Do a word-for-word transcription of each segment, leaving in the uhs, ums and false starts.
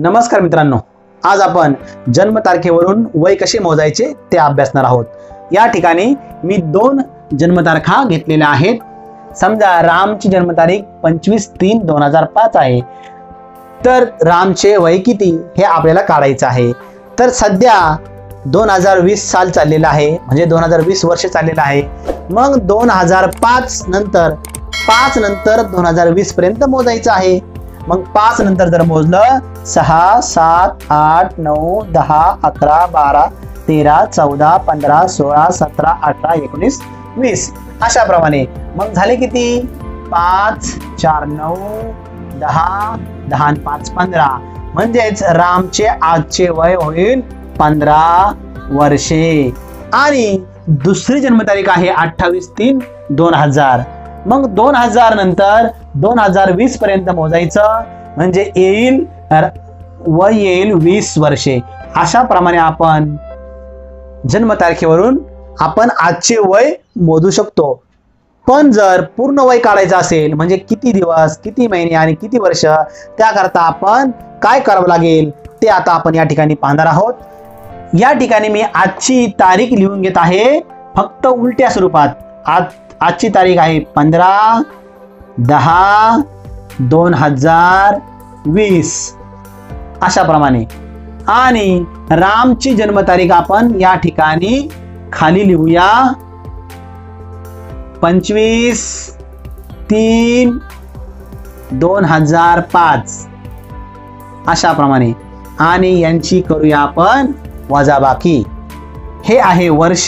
नमस्कार मित्रांनो, आज आपण जन्मतारखेवरून वय कसे मोजायचे ते अभ्यासणार आहोत। या ठिकाणी मी दोन जन्मतारखा घेतलेल्या आहेत। समजा रामची जन्मतारीख पंचवीस तीन दोन हजार पाच आहे, तर रामचे वय किती हे आपल्याला काढायचं आहे। तर सध्या दोन हजार वीस साल चाललेला आहे, म्हणजे दोन हजार वीस वर्ष चाललेलं आहे। मग दोन हजार पाच नंतर पाच नंतर दोन हजार वीस पर्यंत मोजायचं आहे। मग पाच नंतर जर मोजलं सहा सात आठ नऊ दहा अकरा बारा तेरा चौदा पंधरा सोळा सतरा अठरा एकोणीस वीस अशा प्रमाणे मग झाले किती? पाच चार नऊ दहा दहा पाच पंधरा, म्हणजेच रामचे आजचे वय होईल पंधरा वर्षे। आणि दुसरी जन्मतारीख आहे अठ्ठावीस तीन दोन हजार। मग दोन हजार नंतर दोन हजार वीस पर्यंत मोजायचं, म्हणजे येईल वय येईल वीस वर्षे। अशा प्रमाणे आपण जन्मतारखेवरून आपण आजचे वय मोजू शकतो। पण जर पूर्ण वय काढायचं असेल, म्हणजे किती दिवस किती महिने आणि किती वर्ष, त्याकरता आपण काय करावं लागेल ते आता आपण या ठिकाणी पाहणार आहोत। या ठिकाणी मी आजची तारीख लिहून घेत आहे, फक्त उलट्या स्वरूपात। आज आजची तारीख आहे पंधरा दहा दोन हजार वीस अशा प्रमाणे। आणि रामची जन्मतारीख आपण या ठिकाणी खाली लिहूया पंचवीस तीन दोन हजार पाच अशा प्रमाणे। आणि यांची करूया आपण वजाबाकी। हे आहे वर्ष,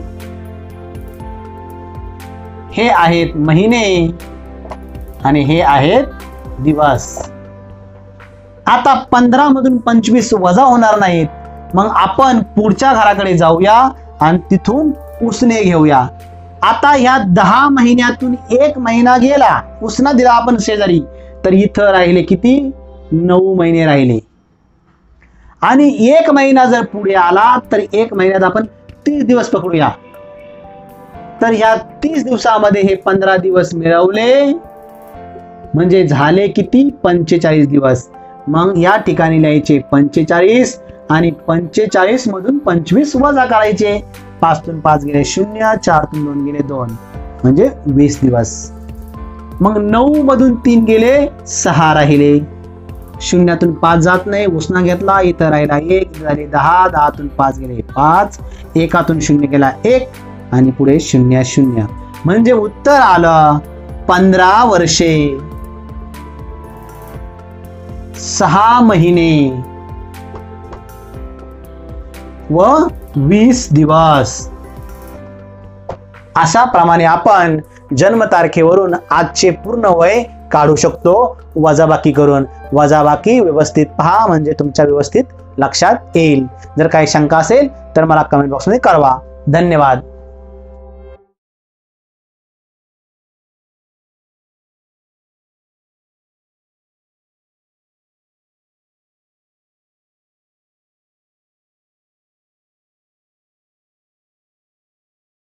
हे आहेत महिने आणि हे आहेत दिवस। आता पंधरा मधून पंचवीस वजा होणार नाहीत, मग आपण पुढच्या घराकडे जाऊया आणि तिथून उसने घेऊया। आता या दहा महिन्यातून एक महिना गेला, उसना दिला आपण शेजारी, तर इथं राहिले किती? नऊ महिने राहिले। आणि एक महिना जर पुढे आला तर एक महिन्यात आपण तीस दिवस पकडूया। तर या तीस दिवसामध्ये हे पंधरा दिवस मिळवले, म्हणजे झाले किती? पंचेचाळीस दिवस। मग या ठिकाणी लिहायचे पंचेचाळीस आणि पंचेचाळीस मधून पंचवीस वजा करायचे। पाच तून पाच गेले शून्य, चार तून दोन गेले दोन, म्हणजे वीस दिवस। मग नऊ मधून तीन गेले सहा राहिले, शून्यातून पाच जात नाही, उसना घेतला, इथं राहिला एक, झाले दहा, दहातून पाच गेले पाच, एकातून शून्य गेला एक आणि पुढे शून्य शून्य, म्हणजे उत्तर आलं पंधरा वर्षे सहा महिने व वीस दिवस। अशा प्रमाणे आपण जन्मतारखेवरून आजचे पूर्ण वय काढू शकतो वजाबाकी करून। वजाबाकी व्यवस्थित पहा, म्हणजे तुमच्या व्यवस्थित लक्षात येईल। जर काही शंका असेल तर मला कमेंट बॉक्समध्ये कळवा। धन्यवाद।